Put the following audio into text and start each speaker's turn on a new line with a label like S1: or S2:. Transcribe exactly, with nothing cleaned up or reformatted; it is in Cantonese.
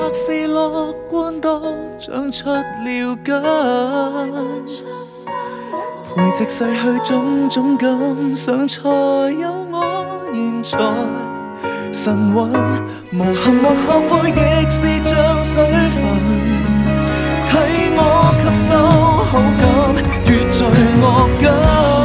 S1: 或是樂觀都長出了根，培植逝去種種感想，才有我現在神韻。無憾或後悔，亦是像水分，替我吸收好感，越罪惡感。